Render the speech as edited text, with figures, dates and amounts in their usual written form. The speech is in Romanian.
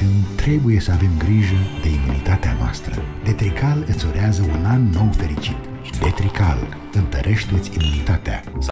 când trebuie să avem grijă de imunitatea noastră. Detrical îți urează un an nou fericit. Detrical, întărește-ți imunitatea.